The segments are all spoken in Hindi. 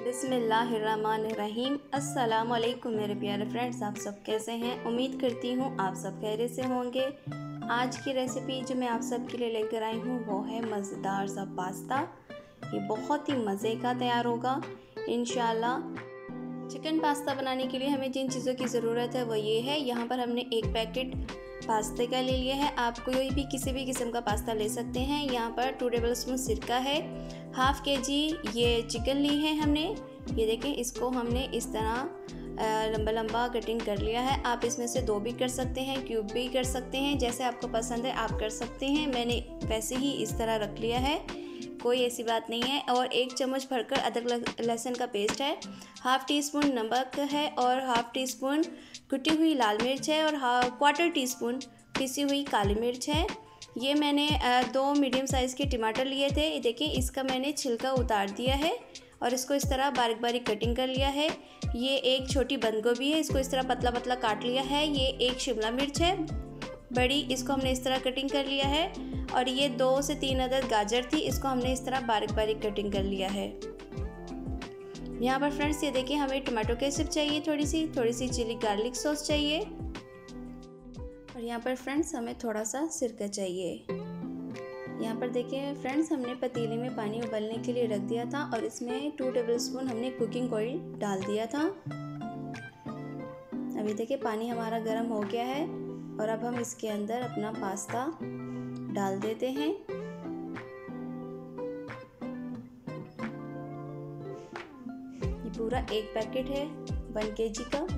बिस्मिल्लाहिर्रहमानिर्रहीम। अस्सलाम वालेकुम मेरे प्यारे फ्रेंड्स, आप सब कैसे हैं? उम्मीद करती हूँ आप सब खैरियत से होंगे। आज की रेसिपी जो मैं आप सब के लिए लेकर आई हूँ वो है मज़ेदार सा पास्ता। ये बहुत ही मज़े का तैयार होगा इंशाल्लाह। चिकन पास्ता बनाने के लिए हमें जिन चीज़ों की ज़रूरत है वो ये है। यहाँ पर हमने एक पैकेट पास्ते का ले लिया है। आप कोई भी किसी भी किस्म का पास्ता ले सकते हैं। यहाँ पर 2 टेबलस्पून सिरका है। हाफ़ kg ये चिकन ली है हमने। ये देखें, इसको हमने इस तरह लंबा लंबा कटिंग कर लिया है। आप इसमें से 2 भी कर सकते हैं, क्यूब भी कर सकते हैं, जैसे आपको पसंद है आप कर सकते हैं। मैंने वैसे ही इस तरह रख लिया है, कोई ऐसी बात नहीं है। और 1 चम्मच भरकर अदरक लहसुन का पेस्ट है। हाफ़ टी स्पून नमक है और हाफ़ टी स्पून कुटी हुई लाल मिर्च है और 1/4 टीस्पून पिसी हुई काली मिर्च है। ये मैंने 2 मीडियम साइज़ के टमाटर लिए थे। देखिए, इसका मैंने छिलका उतार दिया है और इसको इस तरह बारीक बारीक कटिंग कर लिया है। ये एक छोटी बंद गोभी है, इसको इस तरह पतला पतला काट लिया है। ये एक शिमला मिर्च है बड़ी, इसको हमने इस तरह कटिंग कर लिया है। और ये 2 से 3 अदद गाजर थी, इसको हमने इस तरह बारीक बारीक कटिंग कर लिया है। यहाँ पर फ्रेंड्स ये देखिए, हमें टमाटो केचप चाहिए, थोड़ी सी चिली गार्लिक सॉस चाहिए। और यहाँ पर फ्रेंड्स हमें थोड़ा सा सिरका चाहिए। यहाँ पर देखिए फ्रेंड्स, हमने पतीले में पानी उबलने के लिए रख दिया था और इसमें 2 टेबलस्पून हमने कुकिंग ऑयल डाल दिया था। अभी देखिए पानी हमारा गर्म हो गया है और अब हम इसके अंदर अपना पास्ता डाल देते हैं। ये पूरा एक पैकेट है 1 kg का।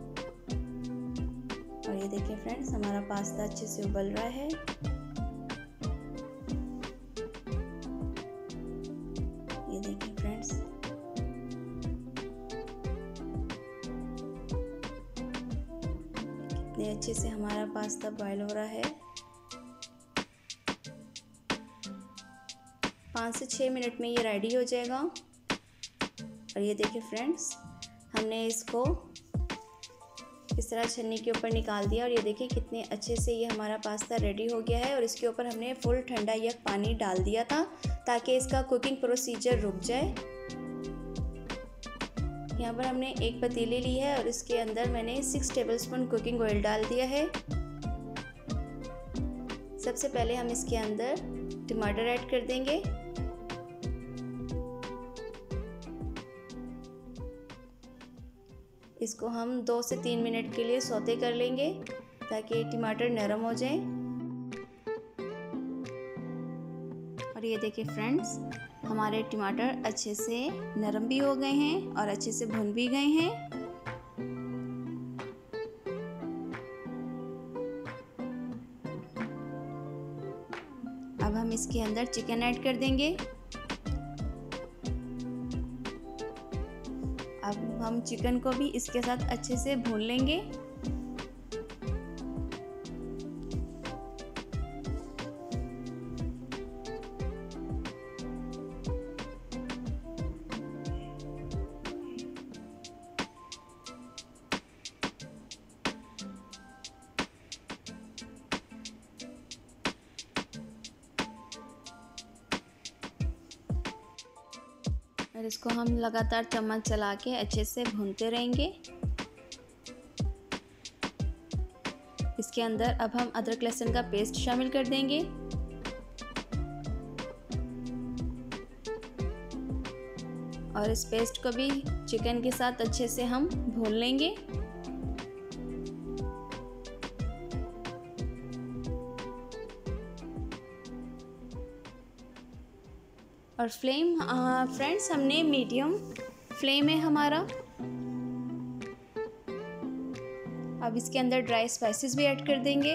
और ये देखिए फ्रेंड्स, हमारा पास्ता अच्छे से उबल रहा है। ये देखिए फ्रेंड्स, कितने अच्छे से हमारा पास्ता बॉयल हो रहा है। 5 से 6 मिनट में ये रेडी हो जाएगा। और ये देखिए फ्रेंड्स, हमने इसको इस तरह छन्नी के ऊपर निकाल दिया और ये देखिए कितने अच्छे से ये हमारा पास्ता रेडी हो गया है। और इसके ऊपर हमने फुल ठंडा यक पानी डाल दिया था ताकि इसका कुकिंग प्रोसीजर रुक जाए। यहाँ पर हमने एक पतीली ली है और इसके अंदर मैंने 6 टेबलस्पून कुकिंग ऑयल डाल दिया है। सबसे पहले हम इसके अंदर टमाटर ऐड कर देंगे। इसको हम 2 से 3 मिनट के लिए सौते कर लेंगे ताकि टमाटर नरम हो जाए। और ये देखिए फ्रेंड्स, हमारे टमाटर अच्छे से नरम भी हो गए हैं और अच्छे से भुन भी गए हैं। अब हम इसके अंदर चिकन ऐड कर देंगे। अब हम चिकन को भी इसके साथ अच्छे से भून लेंगे। और इसको हम लगातार चम्मच चला के अच्छे से भूनते रहेंगे। इसके अंदर अब हम अदरक लहसुन का पेस्ट शामिल कर देंगे। और इस पेस्ट को भी चिकन के साथ अच्छे से हम भून लेंगे। और फ्लेम फ्रेंड्स हमने मीडियम फ्लेम है हमारा। अब इसके अंदर ड्राई स्पाइसेस भी ऐड कर देंगे।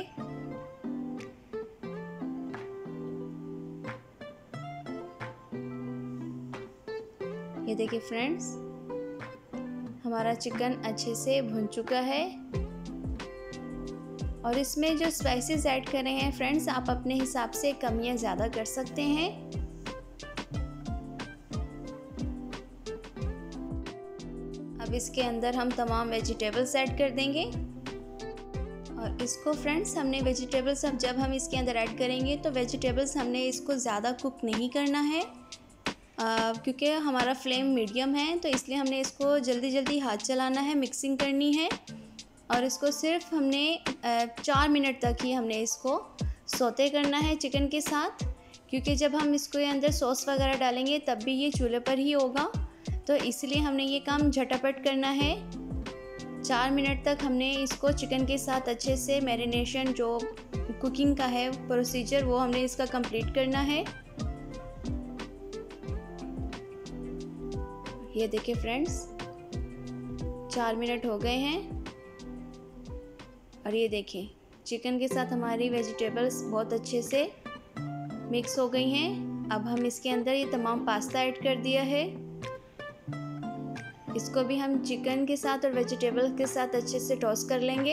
ये देखिए फ्रेंड्स, हमारा चिकन अच्छे से भुन चुका है। और इसमें जो स्पाइसेस ऐड कर रहे हैं फ्रेंड्स, आप अपने हिसाब से कम या ज़्यादा कर सकते हैं। अब इसके अंदर हम तमाम वेजिटेबल्स ऐड कर देंगे। और इसको फ्रेंड्स, हमने वेजिटेबल्स अब जब हम इसके अंदर ऐड करेंगे तो वेजिटेबल्स हमने इसको ज़्यादा कुक नहीं करना है। क्योंकि हमारा फ्लेम मीडियम है तो इसलिए हमने इसको जल्दी जल्दी हाथ चलाना है, मिक्सिंग करनी है। और इसको सिर्फ हमने 4 मिनट तक ही हमने इसको सौते करना है चिकन के साथ, क्योंकि जब हम इसको अंदर सॉस वगैरह डालेंगे तब भी ये चूल्हे पर ही होगा, तो इसलिए हमने ये काम झटापट करना है। 4 मिनट तक हमने इसको चिकन के साथ अच्छे से मैरिनेशन, जो कुकिंग का है प्रोसीजर, वो हमने इसका कंप्लीट करना है। ये देखिए फ्रेंड्स, 4 मिनट हो गए हैं और ये देखिए चिकन के साथ हमारी वेजिटेबल्स बहुत अच्छे से मिक्स हो गई हैं। अब हम इसके अंदर ये तमाम पास्ता ऐड कर दिया है। इसको भी हम चिकन के साथ और वेजिटेबल्स के साथ अच्छे से टॉस कर लेंगे।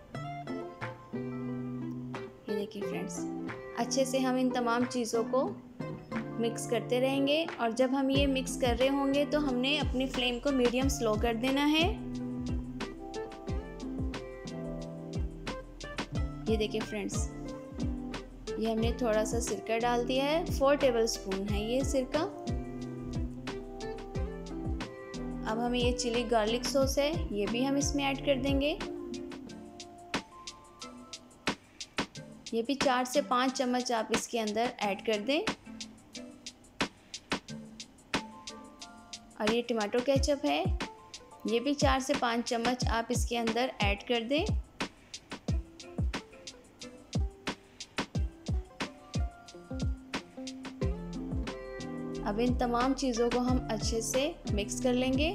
ये देखिए फ्रेंड्स, अच्छे से हम इन तमाम चीज़ों को मिक्स करते रहेंगे और जब हम ये मिक्स कर रहे होंगे तो हमने अपनी फ्लेम को मीडियम स्लो कर देना है। ये देखिए फ्रेंड्स, ये हमने थोड़ा सा सिरका डाल दिया है, 4 टेबलस्पून है ये सिरका। अब हमें ये चिली गार्लिक सॉस है, ये भी हम इसमें ऐड कर देंगे। ये भी 4 से 5 चम्मच आप इसके अंदर ऐड कर दें। और ये टमाटो केचप है, ये भी 4 से 5 चम्मच आप इसके अंदर ऐड कर दें। अब इन तमाम चीज़ों को हम अच्छे से मिक्स कर लेंगे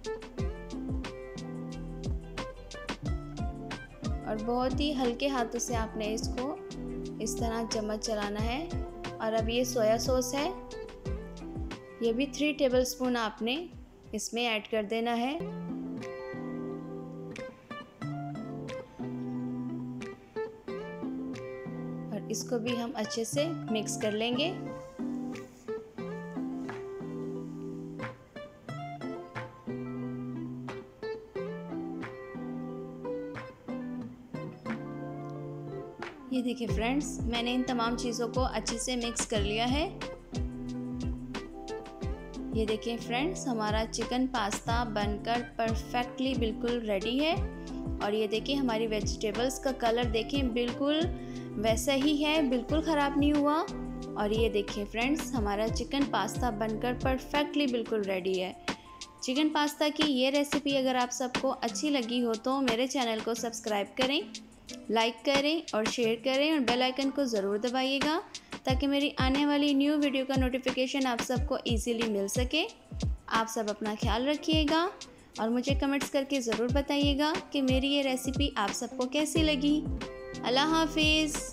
और बहुत ही हल्के हाथों से आपने इसको इस तरह चम्मच चलाना है। और अब ये सोया सॉस है, ये भी 3 टेबलस्पून आपने इसमें ऐड कर देना है। और इसको भी हम अच्छे से मिक्स कर लेंगे। ये देखिए फ्रेंड्स, मैंने इन तमाम चीज़ों को अच्छे से मिक्स कर लिया है। ये देखिए फ्रेंड्स, हमारा चिकन पास्ता बनकर परफेक्टली बिल्कुल रेडी है। और ये देखिए हमारी वेजिटेबल्स का कलर देखें, बिल्कुल वैसा ही है, बिल्कुल ख़राब नहीं हुआ। और ये देखिए फ्रेंड्स, हमारा चिकन पास्ता बनकर परफेक्टली बिल्कुल रेडी है। चिकन पास्ता की ये रेसिपी अगर आप सबको अच्छी लगी हो तो मेरे चैनल को सब्सक्राइब करें, लाइक करें और शेयर करें और बेल आइकन को ज़रूर दबाइएगा ताकि मेरी आने वाली न्यू वीडियो का नोटिफिकेशन आप सबको इजीली मिल सके। आप सब अपना ख्याल रखिएगा और मुझे कमेंट्स करके ज़रूर बताइएगा कि मेरी ये रेसिपी आप सबको कैसी लगी। अल्लाह हाफिज़।